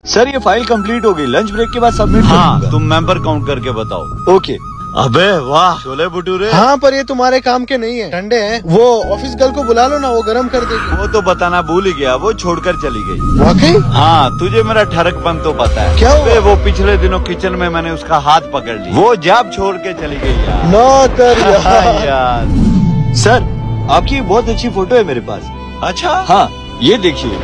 Sir ये file complete हो गई, लंच ब्रेक के बाद सबमिट कर दूंगा। तुम मेंबर काउंट करके बताओ। ओके। अबे वाह, छोले भटूरे। हाँ, पर ये तुम्हारे काम के नहीं है, ठंडे हैं। वो ऑफिस गर्ल को बुला लो ना, वो गरम कर देगी। वो तो बताना भूल ही गया, वो छोड़कर चली गई। वाकई? हाँ, तुझे मेरा ठरकपन तो पता है। क्या हुआ? वो पिछले दिनों किचन में मैंने उसका हाथ पकड़ लिया, वो जॉब छोड़ के चली गई यार। ना कर यार। सर आपकी बहुत अच्छी फोटो है मेरे पास। अच्छा? हाँ ये देखिए।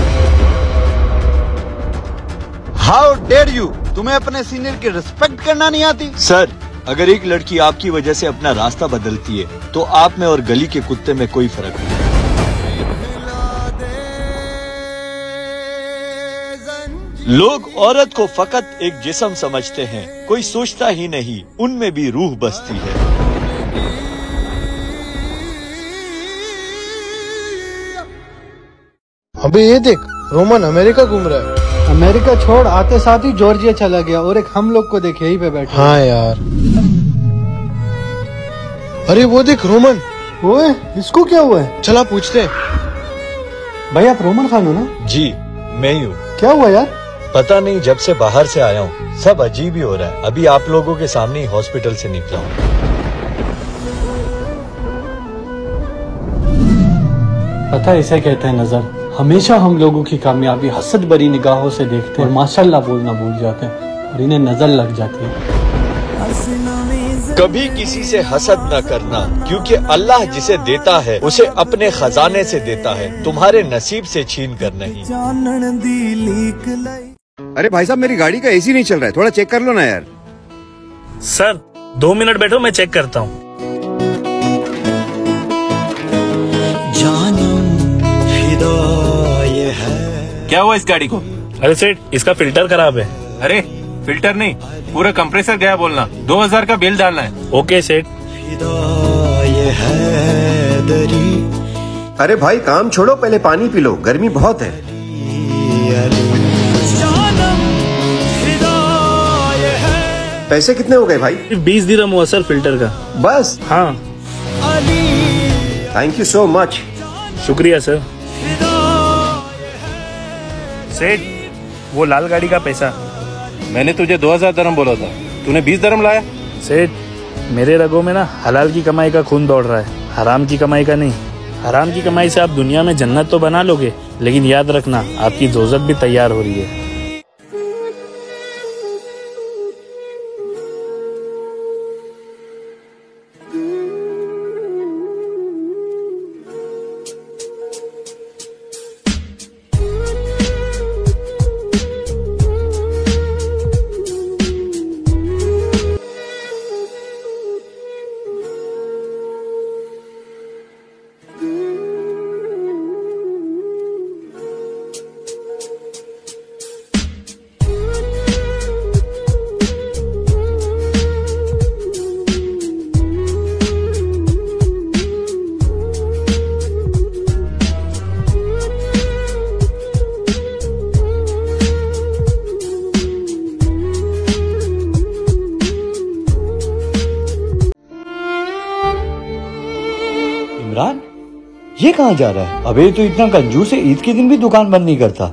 हाउ डेयर यू, तुम्हें अपने सीनियर की रिस्पेक्ट करना नहीं आती? सर अगर एक लड़की आपकी वजह से अपना रास्ता बदलती है तो आप में और गली के कुत्ते में कोई फर्क नहीं। लोग औरत को फकत एक जिस्म समझते हैं, कोई सोचता ही नहीं उनमें भी रूह बसती है। अबे ये देख, रोमन अमेरिका घूम रहा है। अमेरिका छोड़, आते साथ ही जॉर्जिया चला गया और एक हम लोग को देखे यहीं पे बैठे। हाँ यार। अरे वो देख रोमन। ओए इसको क्या हुआ है? चला पूछते हैं। भाई आप रोमन खान हो ना? जी मैं ही हूँ। क्या हुआ यार? पता नहीं, जब से बाहर से आया हूँ सब अजीब ही हो रहा है। अभी आप लोगों के सामने ही हॉस्पिटल से निकला हूँ। पता है इसे कहते हैं नजर। हमेशा हम लोगों की कामयाबी हसद भरी निगाहों से देखते हैं और माशाल्लाह बोलना भूल जाते हैं और इन्हें नजर लग जाती है। कभी किसी से हसद न करना, क्योंकि अल्लाह जिसे देता है उसे अपने खजाने से देता है, तुम्हारे नसीब से छीन कर नहीं। अरे भाई साहब, मेरी गाड़ी का एसी नहीं चल रहा है, थोड़ा चेक कर लो ना यार। सर 2 मिनट बैठो, मैं चेक करता हूँ। क्या हुआ इस गाड़ी को? अरे सेठ, इसका फिल्टर खराब है। अरे फिल्टर नहीं, पूरा कंप्रेसर गया बोलना। 2000 का बिल डालना है। ओके सेठ। अरे भाई काम छोड़ो, पहले पानी पी लो, गर्मी बहुत है। पैसे कितने हो गए भाई? 20 दिरहम हुआ सर फिल्टर का। बस? हाँ। Thank you so much. शुक्रिया सर। सेठ, वो लाल गाड़ी का पैसा। मैंने तुझे 2000 दरम बोला था, तूने 20 दरम लाया। सेठ, मेरे रगों में ना हलाल की कमाई का खून दौड़ रहा है, हराम की कमाई का नहीं। हराम की कमाई से आप दुनिया में जन्नत तो बना लोगे, लेकिन याद रखना आपकी दोज़ख भी तैयार हो रही है। इमरान ये कहाँ जा रहा है? अबे तो इतना कंजूस है, ईद के दिन भी दुकान बंद नहीं करता।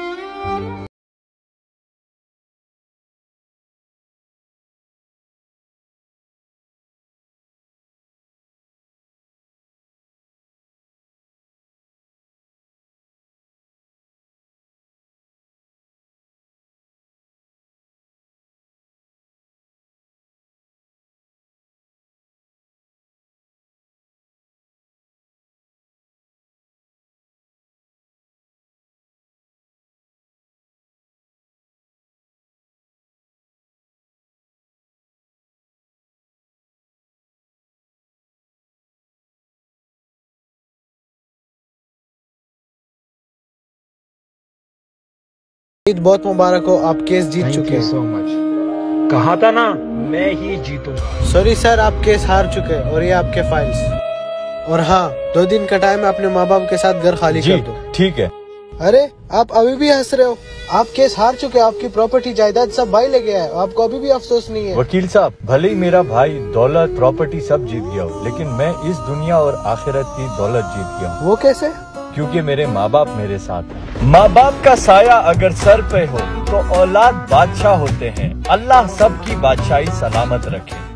ईद बहुत मुबारक हो, आप केस जीत चुके हैं। So much. कहा था ना मैं ही जीतूंगा। सॉरी सर, आप केस हार चुके हैं और ये आपके फाइल्स। और हाँ, 2 दिन का टाइम अपने माँ बाप के साथ घर खाली कर दो। ठीक है। अरे आप अभी भी हंस रहे हो? आप केस हार चुके हैं, आपकी प्रॉपर्टी जायदाद सब भाई ले गया है, आपको अभी भी अफसोस नहीं है। वकील साहब, भले ही मेरा भाई दौलत प्रॉपर्टी सब जीत गया हो, लेकिन मैं इस दुनिया और आखिरत की दौलत जीत गया हूँ। वो कैसे? क्योंकि मेरे माँ बाप मेरे साथ हैं। माँ बाप का साया अगर सर पे हो तो औलाद बादशाह होते हैं। अल्लाह सबकी बादशाही सलामत रखे।